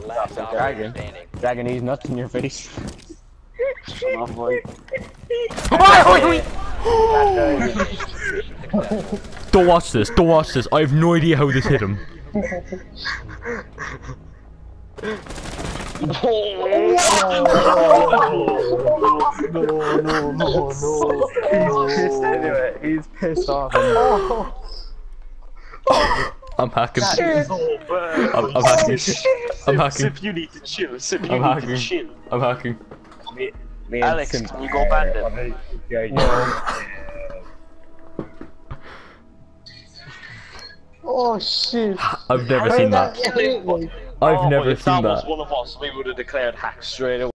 Last operator standing. Dragging these nuts in your face. Oh boy. Don't watch this, don't watch this. I have no idea how this hit him. No. He's pissed off. I'm hacking. I'm hacking. I'm hacking. Sip, you need to chill. Sip, you I'm need hacking. to chill. I'm hacking. Me and Alex, Sim- can you go bandit? Oh shit. I've never seen that. I've never seen If that was that. one of us, we would have declared hack straight away.